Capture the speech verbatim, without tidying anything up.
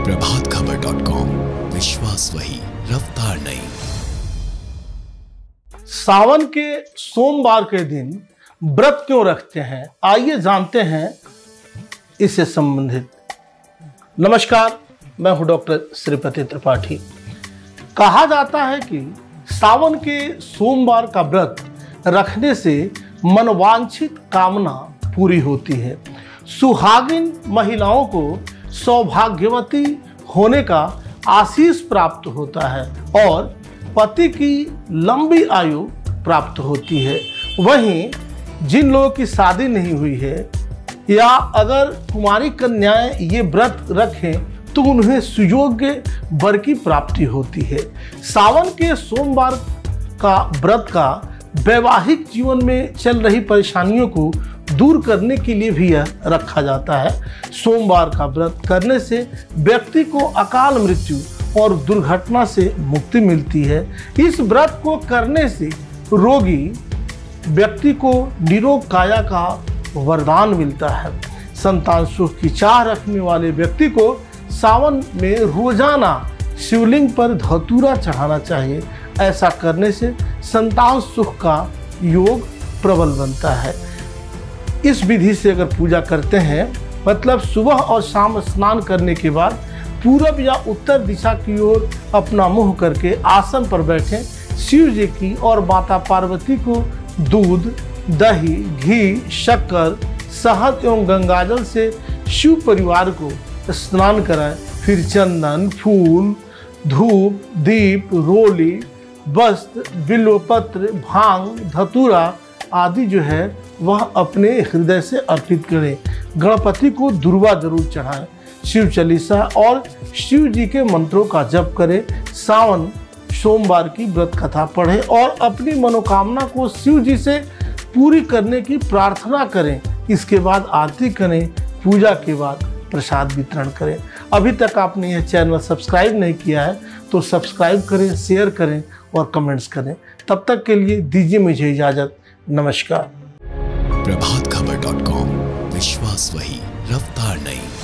Prabhat Khabar dot com, विश्वास वही, रफ्तार नहीं। सावन के सोमवार के दिन व्रत क्यों रखते हैं, आइए जानते हैं इससे संबंधित। नमस्कार, मैं हूं डॉक्टर श्रीपति त्रिपाठी। कहा जाता है कि सावन के सोमवार का व्रत रखने से मनवांछित कामना पूरी होती है। सुहागिन महिलाओं को सौभाग्यवती होने का आशीष प्राप्त होता है और पति की लंबी आयु प्राप्त होती है। वहीं जिन लोगों की शादी नहीं हुई है या अगर कुमारी कन्याएं ये व्रत रखें तो उन्हें सुयोग्य वर की प्राप्ति होती है। सावन के सोमवार का व्रत का वैवाहिक जीवन में चल रही परेशानियों को दूर करने के लिए भी यह रखा जाता है। सोमवार का व्रत करने से व्यक्ति को अकाल मृत्यु और दुर्घटना से मुक्ति मिलती है। इस व्रत को करने से रोगी व्यक्ति को निरोग काया का वरदान मिलता है। संतान सुख की चाह रखने वाले व्यक्ति को सावन में रोजाना शिवलिंग पर धतूरा चढ़ाना चाहिए। ऐसा करने से संतान सुख का योग प्रबल बनता है। इस विधि से अगर पूजा करते हैं, मतलब सुबह और शाम स्नान करने के बाद पूरब या उत्तर दिशा की ओर अपना मुंह करके आसन पर बैठें। शिव जी की और माता पार्वती को दूध, दही, घी, शक्कर, शहद एवं गंगाजल से शिव परिवार को स्नान कराएं। फिर चंदन, फूल, धूप, दीप, रोली, वस्त्र, बिल्वपत्र, भांग, धतूरा आदि जो है वह अपने हृदय से अर्पित करें। गणपति को दुर्वा जरूर चढ़ाएं। शिव चालीसा और शिव जी के मंत्रों का जप करें। सावन सोमवार की व्रत कथा पढ़ें और अपनी मनोकामना को शिव जी से पूरी करने की प्रार्थना करें। इसके बाद आरती करें। पूजा के बाद प्रसाद वितरण करें। अभी तक आपने यह चैनल सब्सक्राइब नहीं किया है तो सब्सक्राइब करें, शेयर करें और कमेंट्स करें। तब तक के लिए दीजिए मुझे इजाज़त। नमस्कार। प्रभात खबर डॉट कॉम, विश्वास वही, रफ्तार नहीं।